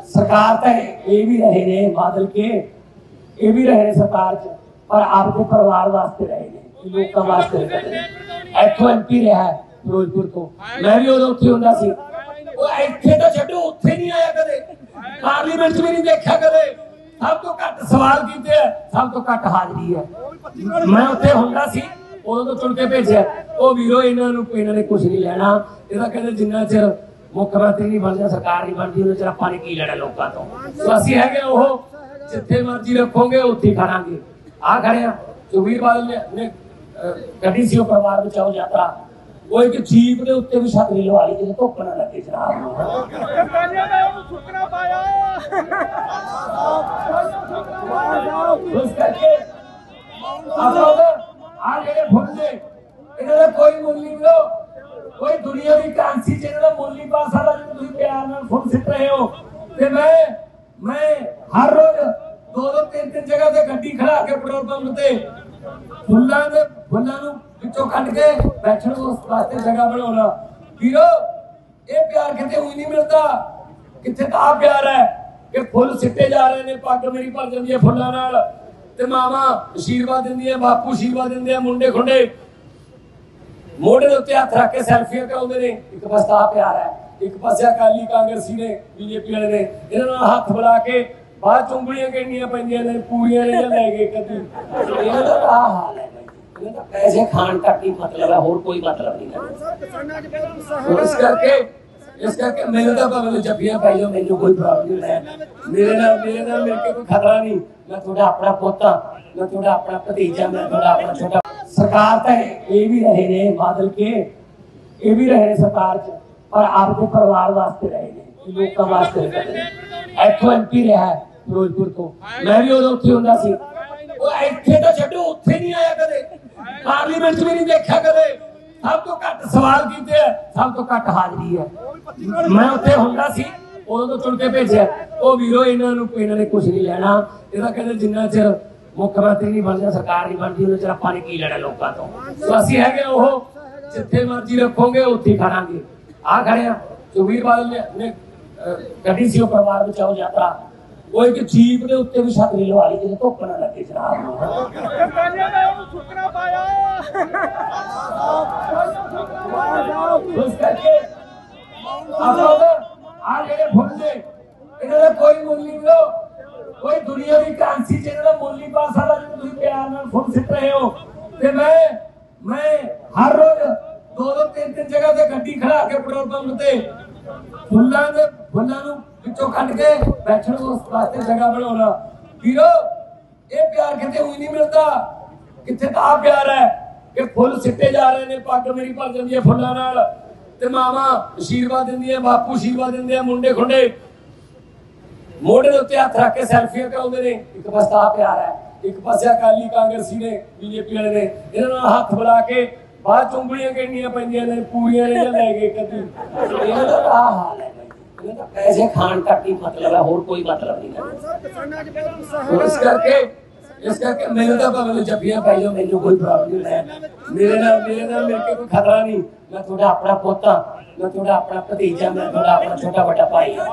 सरकार तो ये भी रहे ने बादल के, ये भी रहे ने सरकार च, पर आपके परिवार वास्ते रहे ने, लोगों वास्ते रहे। इथों एमपी रहा है फिरोजपुर तो, मैं भी उदों उत्थे हुंदा सी, वो इत्थे तो छड्डो उत्थे नहीं आया कदे, पार्लीमेंट में नहीं देखा कदे, सब तो घट सवाल कीते हैं, सब तो घट हाजरी है। मैं उत्थे हुंदा सी उदों तो चुन के भेजिया, वो वीरो इन्होंने कुछ नहीं लेना, इहदा कहंदे जिन्ना चिर मुख्यमंत्री नहीं बनता सरकार नहीं बनती उन्हें चिर आपां ने की लेना लोगों तो। सो असीं हैगे ओह जिथे मर्जी रखोगे उत्थे ही खड़ांगे। आ खड़े आ सुखबीर बादल ने कड्ढी सी परिवार बचाओ यात्रा, वो एक जीप के उत्ते भी छतरी लवा ली जिसे धुप्प ना लगे जनाब कोई मुल नहीं मिलो, कोई दुनिया की करेंसी च मुल नहीं पा सकता जो तुम प्यार नाल फुल सिट रहे हो। ते मैं हर रोज दो तीन जगह ते गड्डी खड़ा के पेट्रोल पंप ते फुल्लां नूं विचों कट के बैठण वास्ते जगह बनाउणा। वीरो ये प्यार किते हुई नहीं मिलता, किथे तां प्यार है कि फुल सिट्टे जा रहे ने, पग मेरी भर जांदी है फुल्लां नाल ते मामा आशीर्वाद दिंदी है, बापू आशीर्वाद दिंदे आ, मुंडे खुंडे मोढ़े के उत्ते हथ रख के सैल्फियां कराउंदे ने। एक पास तां प्यार है, एक पासे अकाली कांग्रेसी ने बीजेपी वाले ने इन्हां नाल हथ मिला के बाद च उंगलियां गिणनियां पैंदियां ने, पूरियां ने लै गए कदी। इन्हां दा आ हाल है भाई, इन्हां दा पैसे खाण तक ही मतलब है, होर कोई मतलब नहीं है। इस करके मेरे तो भावें जफ्फियां पाई जाओ, मैनूं कोई प्रॉब्लम नहीं है। मेरे नाल मिल के कोई खतरा नहीं, मैं थोड़ा अपना पोता, मैं थोड़ा अपना भतीजा, मैं थोड़ा अपना छोटा। सरकार तो ये भी रहे ने बादल के, ये भी रहे ने सरकार च, पर आपके परिवार वास्ते रहे ने, लोगों वास्ते रहे। इथों एमपी रहा है फिरोजपुर तो, मैं भी उदों उत्थे हुंदा सी, वो इत्थे तो छड्डो उत्थे नहीं आया कदे, पार्लीमेंट में नहीं देखा कदे, सब तो घट सवाल कीते हैं, सब तो घट हाजरी है। मैं उत्थे हुंदा सी उदों तो चुन के भेजिया, वो वीरो इन्होंने कुछ नहीं लेना, इहदा कहंदे जिन्ना चिर मुख्यमंत्री नहीं बनता सरकार नहीं बनती उन्हें चिर आपां ने की लेना लोगों तो। सो असीं हैगे ओह जिथे मर्जी रखोगे उत्थे ही खड़ांगे। आ खड़े आ सुखबीर बादल ने कड्ढी सी परिवार बचाओ यात्रा, वो एक जीप के उत्ते भी छतरी लवा ली जिसे धुप्प ना लगे जनाब। कोई मुल नहीं मिलो, कोई दुनिया की करेंसी च मुल नहीं पा सकता जो तुम प्यार नाल फुल सिट रहे हो। ते मैं हर रोज दो तीन जगह ते गड्डी खड़ा के पेट्रोल पंप ते फुल्लां नूं विचों कट के बैठण वास्ते जगह बनाउणा। वीरो ये प्यार किते हुई नहीं मिलता, किथे तां प्यार है कि फुल सिट्टे जा रहे ने, पग मेरी भर जांदी है फुल्लां नाल ते मामा आशीर्वाद दिंदी है, बापू आशीर्वाद दिंदे आ, मुंडे खुंडे मोढ़े के उत्ते हथ रख के सैल्फियां कराउंदे ने। एक पास तां प्यार है, एक पासे अकाली कांग्रेसी ने बीजेपी वाले ने इन्हां नाल हथ मिला के बाद च उंगलियां गिणनियां पैंदियां ने, पूरियां ने लै गए कदी। इन्हां दा आ हाल है भाई, इन्हां दा पैसे खाण तक ही मतलब है, होर कोई मतलब नहीं है। इस करके मेरे तो भावें जफ्फियां पाई जाओ, मैनूं कोई प्रॉब्लम नहीं है। मेरे नाल मिल के कोई खतरा नहीं, मैं थोड़ा अपना पोता, मैं थोड़ा अपना भतीजा, मैं थोड़ा अपना छोटा बड़ा भाई।